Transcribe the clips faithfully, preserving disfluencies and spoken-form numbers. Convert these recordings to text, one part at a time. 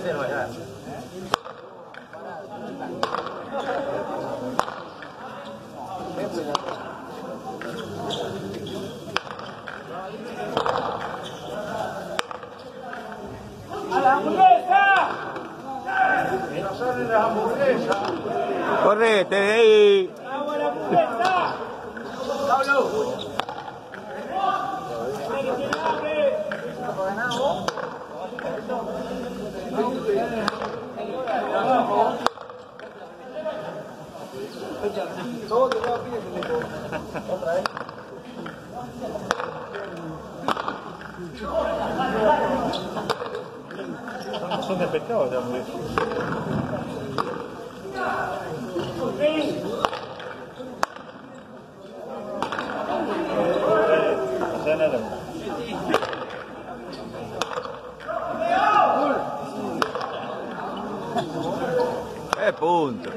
¡A la hamburguesa! ¡No salen las hamburguesas! ¡Correte de ahí! ¡Vamos a la hamburguesa! ¡Pablo! Todo te va a pedir otra vez. Son de pescado, ya, hombre. Ya nada. ¡Eh, punto!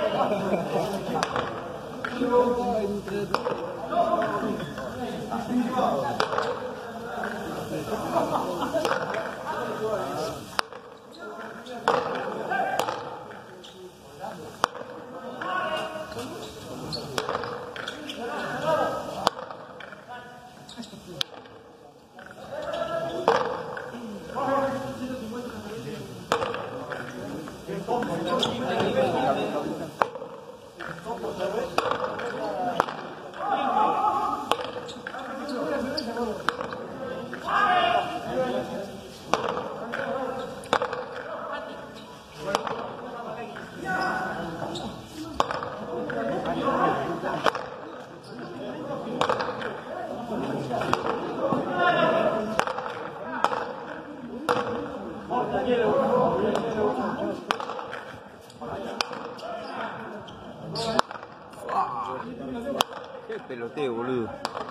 ¡Qué peloteo, boludo!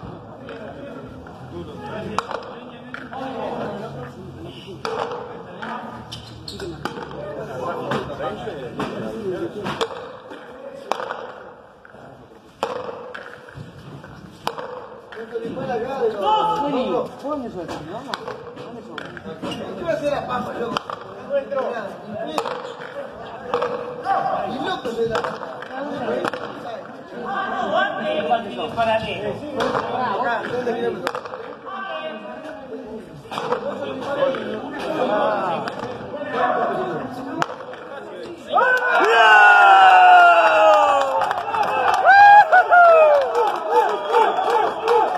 ¿Qué va a hacer la papa, loco? Y loco se la...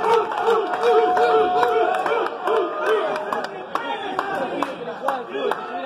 Good.